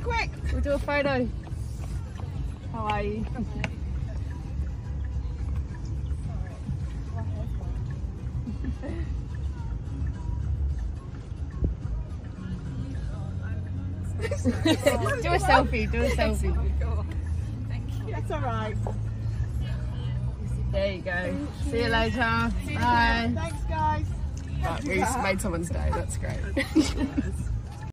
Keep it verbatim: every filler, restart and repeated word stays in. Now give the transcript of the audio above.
quick. We'll do a photo. How are you? Do a selfie, do a selfie. Thank you. That's all right. There you go. See you later. Bye. Thanks, guys. Right, we made someone's day, that's great.